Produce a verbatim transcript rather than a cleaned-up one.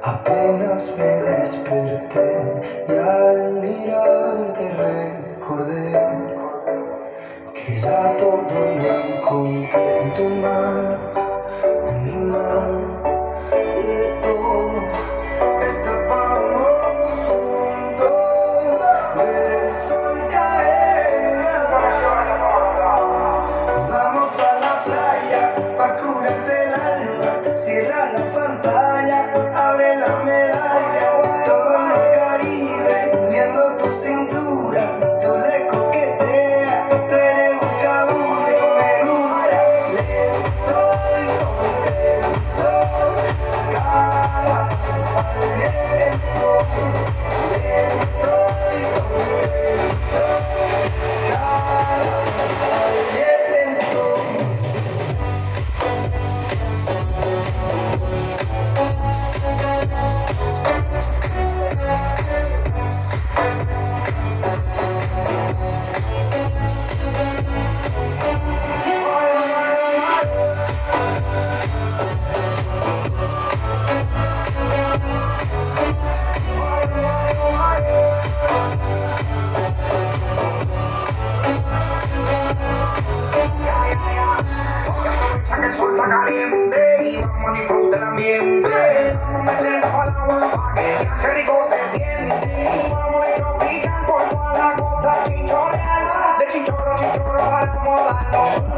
Apenas me desperté y al mirarte recordé que ya todo lo encontré en tu mano, en mi mano, y de todo escapamos juntos, ver el sol caer. Vamos pa' la playa, pa' curarte el alma, cierra la pantalla, abre la medalla, todo en el Caribe, viendo tu cintura, tú le coqueteas, tú eres un cabullo, me gusta, lento y contento, cara al viento, lento y contento, cara al viento. Que el sol está caliente y vamos a disfrutar el ambiente. Vamos a meternos al agua pa' que vean qué rico se siente. Vamos a tropical por toda la costa chinchorreal. De chinchorro a chinchorro para darlo.